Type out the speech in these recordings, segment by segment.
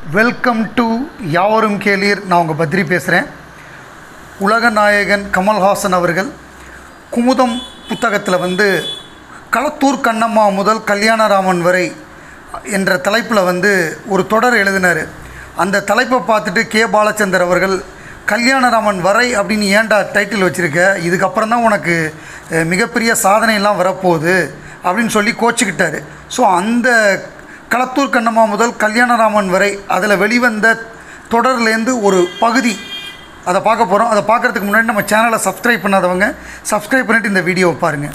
Welcome to யாவரும் கேளீர். நான் உங்கள் பத்ரி பேசுகிறேன். உலக நாயகன் கமல்ஹாசன் அவர்கள் குமுதம் புத்தகத்தில் களத்தூர் கண்ணம்மா முதல் கல்யாணராமன் வரை என்ற தலைப்பில் ஒரு தொடர் எழுதினார். அந்த தலைப்பை பார்த்துட்டு கே பாலச்சந்தர் அவர்கள் கல்யாணராமன் வரை அப்படின்னு ஏன்டா டைட்டில் வச்சுருக்க, இதுக்கப்புறம் தான் உனக்கு மிகப்பெரிய சாதனையெல்லாம் வரப்போகுது அப்படின்னு சொல்லி கோச்சிக்கிட்டார். ஸோ அந்த களத்தூர் கண்ணம்மா முதல் கல்யாணராமன் வரை அதில் வெளிவந்த தொடர்லேருந்து ஒரு பகுதி அதை பார்க்க போகிறோம். அதை பார்க்குறதுக்கு முன்னாடி நம்ம சேனலை சப்ஸ்கிரைப் பண்ணாதவங்க சப்ஸ்கிரைப் பண்ணிவிட்டு இந்த வீடியோவை பாருங்கள்.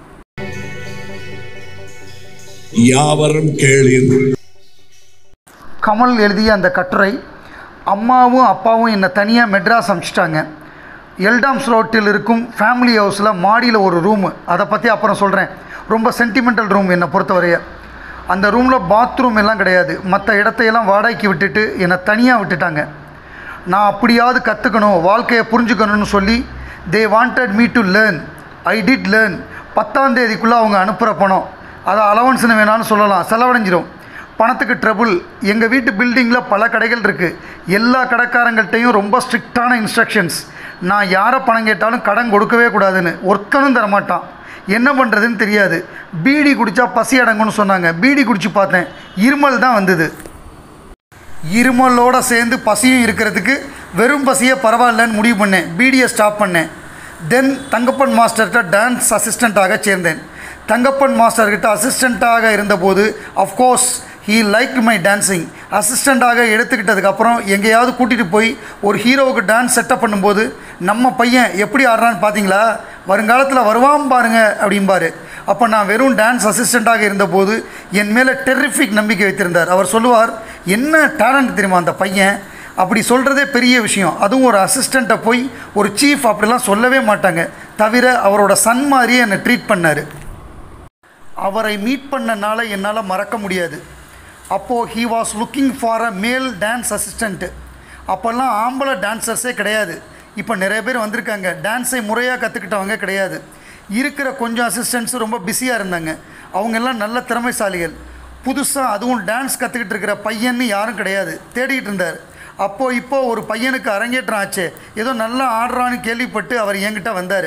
யாவரும் கேளீர். கமல் எழுதிய அந்த கட்டுரை, அம்மாவும் அப்பாவும் என்னை தனியாக மெட்ராஸ் அனுப்பிச்சிட்டாங்க. எல்டாம்ஸ் ரோட்டில் இருக்கும் ஃபேமிலி ஹவுஸில் மாடியில் ஒரு ரூமு, அதை பற்றி அப்புறம் சொல்கிறேன். ரொம்ப சென்டிமெண்டல் ரூம் என்னை பொறுத்தவரைய. அந்த ரூமில் பாத்ரூம் எல்லாம் கிடையாது. மற்ற இடத்தையெல்லாம் வாடகைக்கு விட்டுட்டு என்னை தனியாக விட்டுட்டாங்க. நான் அப்படியாவது கற்றுக்கணும், வாழ்க்கையை புரிஞ்சுக்கணும்னு சொல்லி they wanted me to learn. I did learn. 10ஆம் தேதிக்குள்ளே அவங்க அனுப்புகிற பணம், அதை அலவன்ஸ்னு வேணாலும் சொல்லலாம், செலவடைஞ்சிரும். பணத்துக்கு ட்ரபுள். எங்கள் வீட்டு பில்டிங்கில் பல கடைகள் இருக்குது. எல்லா கடைக்காரங்கள்ட்டையும் ரொம்ப ஸ்ட்ரிக்டான இன்ஸ்ட்ரக்ஷன்ஸ். நான் யாரை பணம் கேட்டாலும் கடன் கொடுக்கவே கூடாதுன்னு. ஒருத்தனும் தரமாட்டான். என்ன பண்ணுறதுன்னு தெரியாது. பீடி குடித்தா பசி அடங்கும்னு சொன்னாங்க. பீடி குடித்து பார்த்தேன், இருமல் தான் வந்தது. இருமலோடு சேர்ந்து பசியும் இருக்கிறதுக்கு வெறும் பசியே பரவாயில்லன்னு முடிவு பண்ணேன். பீடியை ஸ்டாப் பண்ணேன். தென் தங்கப்பன் மாஸ்டர்கிட்ட டான்ஸ் அசிஸ்டண்ட்டாக சேர்ந்தேன். தங்கப்பன் மாஸ்டர்கிட்ட அசிஸ்டண்ட்டாக இருந்தபோது of course he like my dancing. அசிஸ்டண்ட்டாக எடுத்துக்கிட்டதுக்கப்புறம் எங்கேயாவது கூட்டிகிட்டு போய் ஒரு ஹீரோவுக்கு டான்ஸ் செட்டப் பண்ணும்போது, நம்ம பையன் எப்படி ஆடுறான்னு பார்த்தீங்களா, வருங்காலத்தில் வருவான் பாருங்க அப்படிம்பார். அப்போ நான் வெறும் டான்ஸ் அசிஸ்டண்ட்டாக இருந்தபோது என் மேலே டெரிஃபிக் நம்பிக்கை வைத்திருந்தார். அவர் சொல்லுவார், என்ன டேலண்ட் தெரியுமா அந்த பையன், அப்படி சொல்கிறதே பெரிய விஷயம். அதுவும் ஒரு அசிஸ்டண்ட்டை போய் ஒரு சீஃப் அப்படிலாம் சொல்லவே மாட்டாங்க. தவிர அவரோட சன் மாதிரியே என்னை ட்ரீட் பண்ணார். அவரை மீட் பண்ணனால என்னால் மறக்க முடியாது. அப்போது he was looking for a male dance assistant. அப்போல்லாம் ஆம்பளை டான்ஸர்ஸே கிடையாது. இப்போ நிறைய பேர் வந்திருக்காங்க. டான்ஸை முறையாக கற்றுக்கிட்டவங்க கிடையாது. இருக்கிற கொஞ்சம் அசிஸ்டண்ட்ஸு ரொம்ப பிஸியாக இருந்தாங்க. அவங்கெல்லாம் நல்ல திறமைசாலிகள். புதுசாக அதுவும் டான்ஸ் கற்றுக்கிட்டு இருக்கிற பையன்னு யாரும் கிடையாது. தேடிக்கிட்டு இருந்தார். இப்போது ஒரு பையனுக்கு அரங்கேற்றம் ஆச்சு, ஏதோ நல்லா ஆடுறான்னு கேள்விப்பட்டு அவர் என்கிட்ட வந்தார்.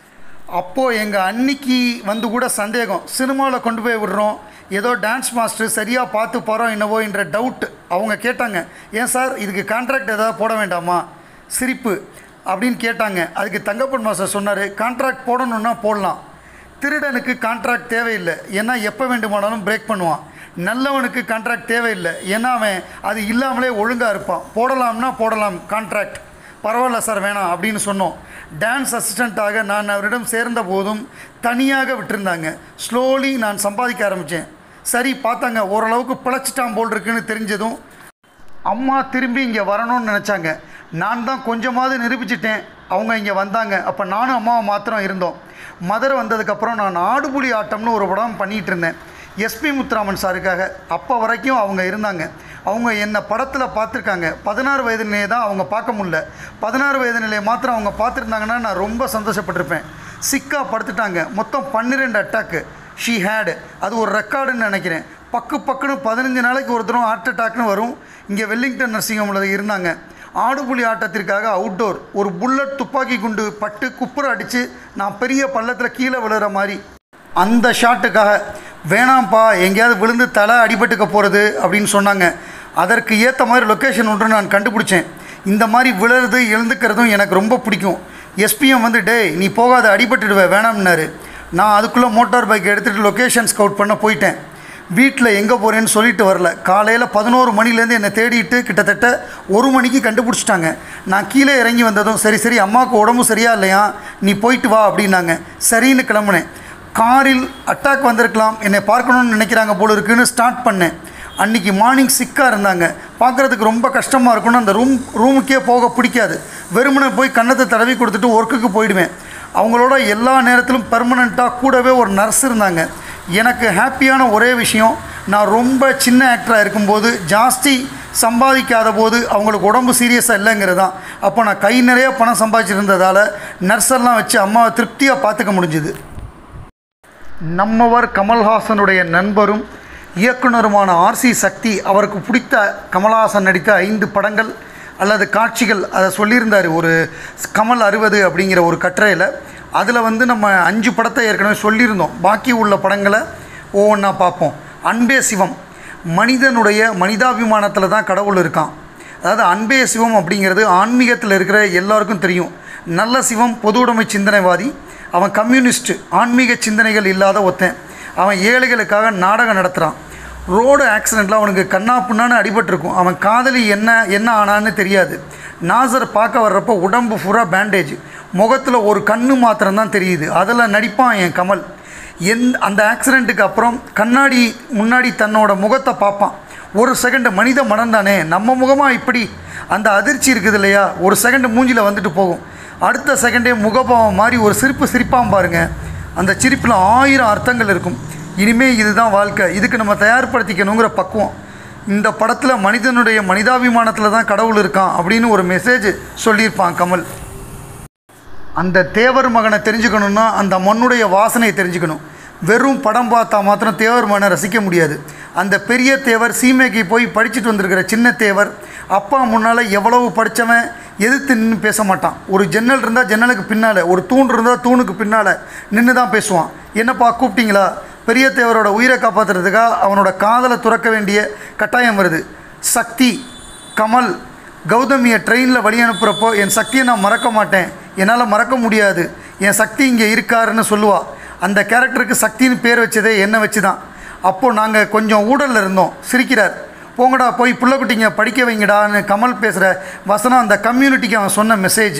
அப்போது எங்கள் அன்னிக்கு கூட சந்தேகம், சினிமாவில் கொண்டு போய் விடுறோம், ஏதோ டான்ஸ் மாஸ்டர் சரியாக பார்த்து போகிறோம் என்னவோ என்ற டவுட். அவங்க கேட்டாங்க, ஏன் சார் இதுக்கு கான்ட்ராக்ட் ஏதாவது போட வேண்டாமா, சிரிப்பு அப்படின்னு கேட்டாங்க. அதுக்கு தங்கப்பன் மாஸ்டர் சொன்னார், கான்ட்ராக்ட் போடணுன்னா போடலாம், திருடனுக்கு கான்ட்ராக்ட் தேவையில்லை, ஏன்னா எப்போ வேண்டுமானாலும் பிரேக் பண்ணுவான். நல்லவனுக்கு கான்ட்ராக்ட் தேவையில்லை, ஏன்னா அவன் அது இல்லாமலே ஒழுங்காக இருப்பான். போடலாம்னா போடலாம் கான்ட்ராக்ட், பரவாயில்ல சார் வேணாம் அப்படின்னு சொன்னோம். டான்ஸ் அசிஸ்டண்ட்டாக நான் அவரிடம் சேர்ந்த போதும் தனியாக விட்டுருந்தாங்க. ஸ்லோலி நான் சம்பாதிக்க ஆரம்பித்தேன். சரி பார்த்தாங்க, ஓரளவுக்கு பிழைச்சிட்டான் போல் இருக்குன்னு தெரிஞ்சதும் அம்மா திரும்பி இங்கே வரணும்னு நினச்சாங்க. நான் தான் கொஞ்சமாவது நிரூபிச்சிட்டேன். அவங்க இங்கே வந்தாங்க. அப்போ நானும் அம்மாவை மாத்திரம் இருந்தோம். மதுரை வந்ததுக்கப்புறம் நான் ஆடுபுலி ஆட்டம்னு ஒரு படம் பண்ணிகிட்டு இருந்தேன் எஸ்பி முத்துராமன் சாருக்காக. அப்போ வரைக்கும் அவங்க இருந்தாங்க. அவங்க என்னை படத்தில் பார்த்துருக்காங்க. 16 வயது நிலையை தான் அவங்க பார்க்க முடியல. 16 வயது நிலையை மாத்திரம் அவங்க பார்த்துருந்தாங்கன்னா நான் ரொம்ப சந்தோஷப்பட்டிருப்பேன். சிக்கா படுத்துட்டாங்க. மொத்தம் 12 அட்டாக்கு ஷீ ஹேடு. அது ஒரு ரெக்கார்டுன்னு நினைக்கிறேன். பக்குன்னு 15 நாளைக்கு ஒரு தரம் ஹார்ட் அட்டாக்னு வரும். இங்கே வெல்லிங்டன் நர்சிங் ஹோமில் இருந்தாங்க. ஆடுபுலி ஆட்டத்திற்காக அவுட்டோர் ஒரு புல்லட் துப்பாக்கி குண்டு பட்டு குப்புற அடித்து நான் பெரிய பள்ளத்தில் கீழே விழுற மாதிரி, அந்த ஷாட்டுக்காக வேணாம்ப்பா எங்கேயாவது விழுந்து தலை அடிபட்டுக்க போகிறது அப்படின்னு சொன்னாங்க. அதற்கு ஏற்ற மாதிரி லொக்கேஷன் ஒன்று நான் கண்டுபிடிச்சேன். இந்த மாதிரி விழுறது எழுந்துக்கிறதும் எனக்கு ரொம்ப பிடிக்கும். எஸ்பிஎம் டேய் நீ போகாத, அடிபட்டுடுவேன் வேணாம்னாரு. நான் அதுக்குள்ளே மோட்டார் பைக் எடுத்துகிட்டு லொக்கேஷன் ஸ்கவுட் பண்ண போயிட்டேன். வீட்டில் எங்கே போகிறேன்னு சொல்லிட்டு வரல. காலையில் 11 மணிலேருந்து என்னை தேடிட்டு கிட்டத்தட்ட 1 மணிக்கு கண்டுபிடிச்சிட்டாங்க. நான் கீழே இறங்கி வந்ததும் சரி அம்மாவுக்கு உடம்பு சரியா இல்லையா, நீ போயிட்டு வா அப்படின்னாங்க. சரின்னு கிளம்புனேன். காரில் அட்டாக் வந்திருக்கலாம், என்னை பார்க்கணுன்னு நினைக்கிறாங்க போல இருக்குன்னு ஸ்டார்ட் பண்ணேன். அன்றைக்கி மார்னிங் சிக்காக இருந்தாங்க. பார்க்குறதுக்கு ரொம்ப கஷ்டமாக இருக்குன்னு அந்த ரூமுக்கே போக பிடிக்காது. வெறுமனை போய் கன்னத்தை தடவி கொடுத்துட்டு ஒர்க்குக்கு போயிடுவேன். அவங்களோட எல்லா நேரத்திலும் பெர்மனண்ட்டாக கூடவே ஒரு நர்ஸ் இருந்தாங்க. எனக்கு ஹாப்பியான ஒரே விஷயம், நான் ரொம்ப சின்ன ஆக்டராக இருக்கும்போது ஜாஸ்தி சம்பாதிக்காத போது அவங்களுக்கு உடம்பு சீரியஸாக இல்லைங்கிறது தான். அப்போ நான் கை நிறைய பணம் சம்பாதிச்சிருந்ததால் நர்ஸெல்லாம் வச்சு அம்மாவை திருப்தியாக பார்த்துக்க முடிஞ்சுது. நம்மவர் கமல்ஹாசனுடைய நண்பரும் இயக்குனருமான ஆர்சி சக்தி அவருக்கு பிடித்த கமலஹாசன் நடித்த 5 படங்கள் அல்லது காட்சிகள் அதை சொல்லியிருந்தார் ஒரு கமல் 60 அப்படிங்கிற ஒரு கட்டுரையில். அதில் வந்து நம்ம 5 படத்தை ஏற்கனவே சொல்லியிருந்தோம். பாக்கி உள்ள படங்களை ஒவ்வொன்றா பார்ப்போம். அன்பே சிவம், மனிதனுடைய மனிதாபிமானத்தில் தான் கடவுள் இருக்கான். அதாவது அன்பே சிவம் அப்படிங்கிறது ஆன்மீகத்தில் இருக்கிற எல்லாருக்கும் தெரியும். நல்ல சிவம் பொது உடைமை சிந்தனைவாதி, அவன் கம்யூனிஸ்ட்டு, ஆன்மீக சிந்தனைகள் இல்லாத ஒருத்தன். அவன் ஏழைகளுக்காக நாடகம் நடத்துகிறான். ரோடு ஆக்சிடெண்ட்டில் அவனுக்கு கண்ணா புண்ணான்னு அடிபட்டிருக்கும். அவன் காதலி என்ன ஆனான்னு தெரியாது. நாசர் பார்க்க வர்றப்போ உடம்பு பூரா பேண்டேஜ், முகத்தில் ஒரு கண்ணு மாத்திரம்தான் தெரியுது. அதில் நடிப்பான் என் கமல். அந்த ஆக்சிடெண்ட்டுக்கு அப்புறம் கண்ணாடி முன்னாடி தன்னோட முகத்தை பார்ப்பான். ஒரு செகண்டு மனித மனம் தானே, நம்ம முகமாக இப்படி அந்த அதிர்ச்சி இருக்குது இல்லையா, ஒரு செகண்டு மூஞ்சியில் வந்துட்டு போகும். அடுத்த செகண்டே முகபாவம் மாதிரி ஒரு சிரிப்பான் பாருங்க. அந்த சிரிப்பில் 1000 அர்த்தங்கள் இருக்கும். இனிமேல் இதுதான் வாழ்க்கை, இதுக்கு நம்ம தயார்படுத்திக்கணுங்கிற பக்குவம். இந்த படத்தில் மனிதனுடைய மனிதாபிமானத்தில் தான் கடவுள் இருக்கான் அப்படின்னு ஒரு மெசேஜ் சொல்லியிருப்பான் கமல். அந்த தேவர் மகனை தெரிஞ்சுக்கணுன்னா அந்த மண்ணுடைய வாசனையை தெரிஞ்சுக்கணும். வெறும் படம் பார்த்தா மாத்திரம் தேவர் மகனை ரசிக்க முடியாது. அந்த பெரிய தேவர் சீமைக்கு போய் படிச்சுட்டு வந்திருக்கிற சின்ன தேவர் அப்பா முன்னால் எவ்வளவு படித்தவன் எதிர்த்து நின்று பேச மாட்டான். ஒரு ஜன்னல் இருந்தால் ஜன்னலுக்கு பின்னால், ஒரு தூண் இருந்தால் தூணுக்கு பின்னால் நின்று தான் பேசுவான். என்னப்பா கூப்பிட்டீங்களா? பெரிய தேவரோட உயிரை காப்பாற்றுறதுக்காக அவனோட காதலை துறக்க வேண்டிய கட்டாயம் வருது. சக்தி, கமல் கௌதமியை ட்ரெயினில் வழி அனுப்புகிறப்போ என் சக்தியை நான் மறக்க மாட்டேன், என்னால் மறக்க முடியாது, என் சக்தி இங்கே இருக்காருன்னு சொல்லுவாள். அந்த கேரக்டருக்கு சக்தின்னு பேர் வச்சதே என்னை வச்சு தான். அப்போது நாங்கள் கொஞ்சம் ஊடலில் இருந்தோம். சிரிக்கிறார். போங்கடா போய் புள்ளக்குட்டிங்க படிக்க வைங்கடான்னு கமல் பேசுகிற வசனம் அந்த கம்யூனிட்டிக்கு அவன் சொன்ன மெசேஜ்.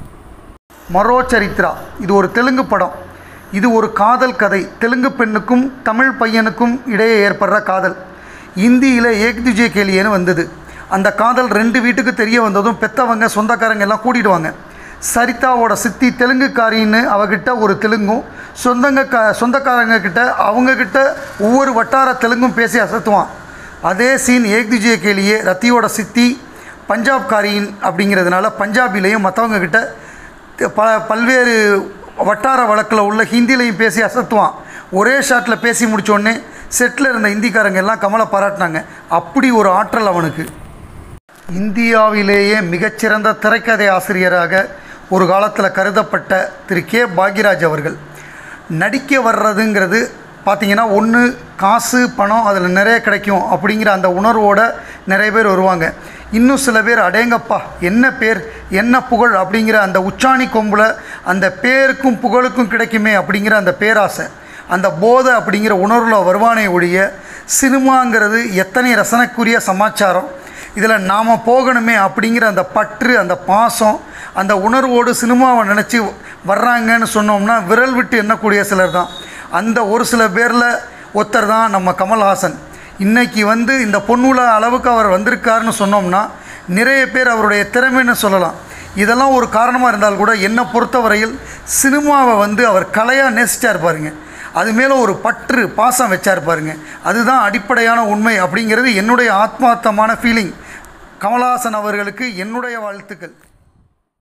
மரோ சரித்ரா, இது ஒரு தெலுங்கு படம். இது ஒரு காதல் கதை. தெலுங்கு பெண்ணுக்கும் தமிழ் பையனுக்கும் இடையே ஏற்படுற காதல். இந்தியில் ஏக் துஜே கேலியேன்னு வந்தது. அந்த காதல் 2 வீட்டுக்கு தெரிய வந்ததும் பெற்றவங்க சொந்தக்காரங்க எல்லாம் கூட்டிடுவாங்க. சரிதாவோட சித்தி தெலுங்குக்காரின்னு அவகிட்ட ஒரு தெலுங்கும், சொந்தக்காரங்க கிட்ட அவங்கக்கிட்ட ஒவ்வொரு வட்டார தெலுங்கும் பேசி அசத்துவான். அதே சீன் ஏக் துஜே கேலியே ரத்தியோட சித்தி பஞ்சாப்காரின் அப்படிங்கிறதுனால பஞ்சாபிலையும் மற்றவங்க கிட்ட பல்வேறு வட்டார வழக்கில் உள்ள ஹிந்திலையும் பேசி அசத்துவான். ஒரே ஷாட்டில் பேசி முடித்தோடனே செட்டில் இருந்த இந்திக்காரங்க எல்லாம் கமலை பாராட்டினாங்க. அப்படி ஒரு ஆற்றல் அவனுக்கு. இந்தியாவிலேயே மிகச்சிறந்த திரைக்கதை ஆசிரியராக ஒரு காலத்தில் கருதப்பட்ட திரு கே பாக்யராஜ் அவர்கள் நடிக்க வர்றதுங்கிறது பார்த்திங்கன்னா ஒன்று காசு பணம் அதில் நிறைய கிடைக்கும் அப்படிங்கிற அந்த உணர்வோடு நிறைய பேர் வருவாங்க. இன்னும் சில பேர் அடேங்கப்பா என்ன பேர் என்ன புகழ் அப்படிங்கிற அந்த உச்சாணி கொம்பில் அந்த பேருக்கும் புகழுக்கும் கிடைக்குமே அப்படிங்கிற அந்த பேராசை, அந்த போதை அப்படிங்கிற உணர்வில் வருவானே ஒழிய சினிமாங்கிறது எத்தனை ரசனைக்குரிய சமாச்சாரம், இதில் நாம் போகணுமே அப்படிங்கிற அந்த பற்று, அந்த பாசம், அந்த உணர்வோடு சினிமாவை நினச்சி வர்றாங்கன்னு சொன்னோம்னா விரல் விட்டு எண்ணக்கூடிய சிலர் தான். அந்த ஒரு சில பேரில் ஒருத்தர் தான் நம்ம கமல்ஹாசன். இன்றைக்கி இந்த பொன்னுல அளவுக்கு அவர் வந்திருக்காருன்னு சொன்னோம்னா நிறைய பேர் அவருடைய திறமைன்னு சொல்லலாம். இதெல்லாம் ஒரு காரணமாக இருந்தால் கூட என்னை பொறுத்தவரையில் சினிமாவை அவர் கலையாக நேசிச்சார் பாருங்க, அது மேலே ஒரு பற்று பாசம் வச்சார் பாருங்க, அதுதான் அடிப்படையான உண்மை அப்படிங்கிறது என்னுடைய ஆத்மார்த்தமான ஃபீலிங். கமல்ஹாசன் அவர்களுக்கு என்னுடைய வாழ்த்துக்கள்.